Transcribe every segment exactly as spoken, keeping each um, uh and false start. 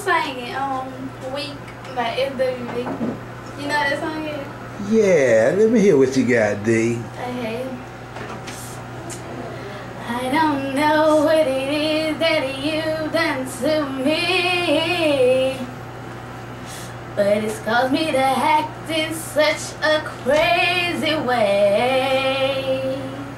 singing um Weak by S W D. You know that song is? Yeah, let me hear what you got, D. Okay. I don't know what it is that you've done to me, but it's caused me to act in such a crazy way.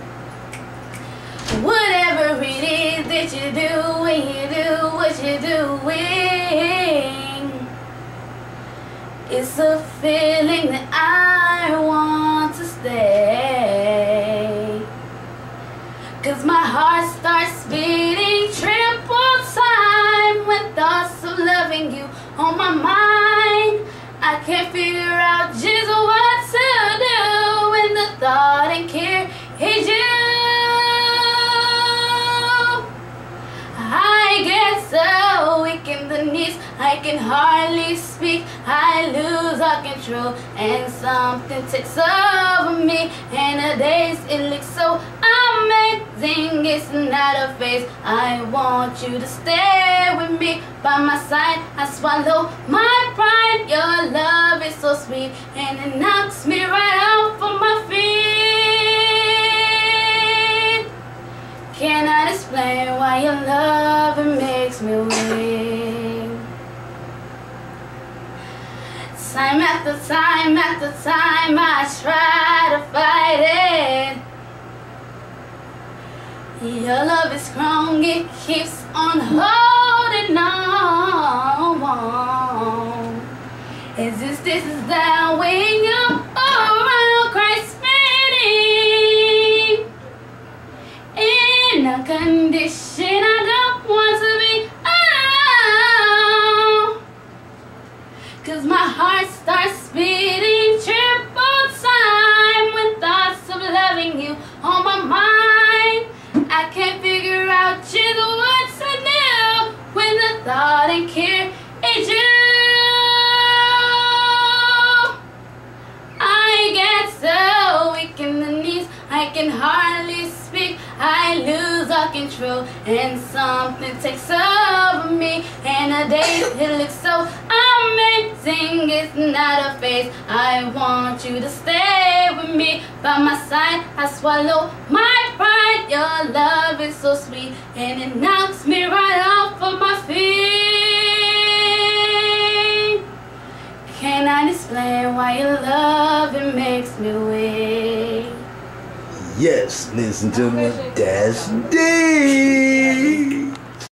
Whatever it is that you do when you do what you're doing, it's a feeling that I want to stay. Cause my heart starts beating triple time when thoughts of loving you on my mind. I can't figure out just what to do when the thought and care is you. I get so weak in the knees, I can hardly speak. I lose all control and something takes over me. And the days it looks so amazing, it's not a phase. I want you to stay with me by my side. I swallow my pride. Your love is so sweet and it knocks me right off of my feet. Cannot explain why your love it makes me weak. Time after time after time I try to fight it. Your love is strong, it keeps on holding on. As if this is that when you're around, Christ spinning in a condition I don't want to be alone. Cause my heart starts beating triple time when thoughts of loving you on my mind. I can't figure out just what to do when the thought and care is you. I get so weak in the knees, I can hardly speak. I lose all control and something takes over me. And the days it looks so amazing, it's not a phase. I want you to stay with me by my side. I swallow my pride. Your love is so sweet and it knocks me right off of my feet. Cannot explain why your love it makes me weak. Yes, ladies and gentlemen, that's D.